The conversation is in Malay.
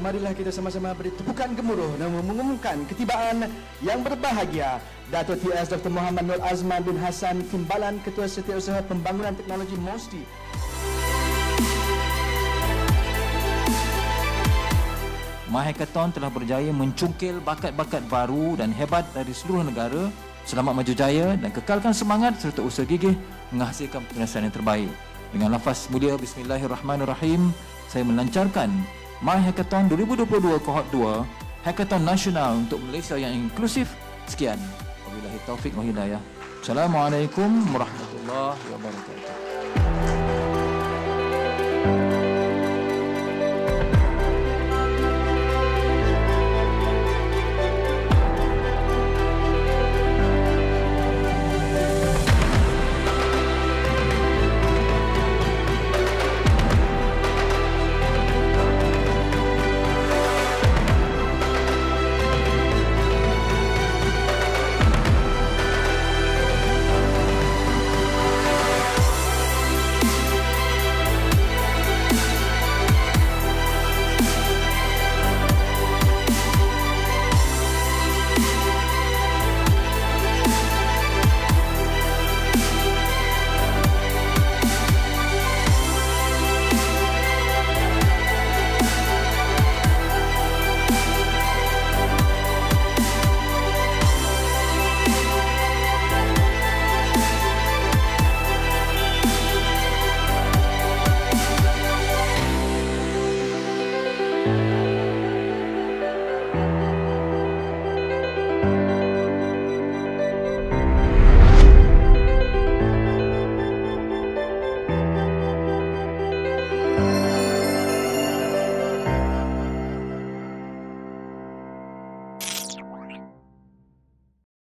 marilah kita sama-sama beri tepukan gemuruh dan mengumumkan ketibaan yang berbahagia Dato' TS Dr. Muhammad Nur Azman bin Hassan Timbalan, Ketua Setiausaha Pembangunan Teknologi MOSTI. MyHackathon telah berjaya mencungkil bakat-bakat baru dan hebat dari seluruh negara. Selamat maju jaya dan kekalkan semangat serta usaha gigih menghasilkan penyelesaian yang terbaik. Dengan lafaz mulia Bismillahirrahmanirrahim, saya melancarkan MyHackathon 2022 Kohort 2, Hackathon Nasional untuk Malaysia yang inklusif. Sekian. Wabillahi taufiq wa hidayah. Assalamualaikum warahmatullahi wabarakatuh.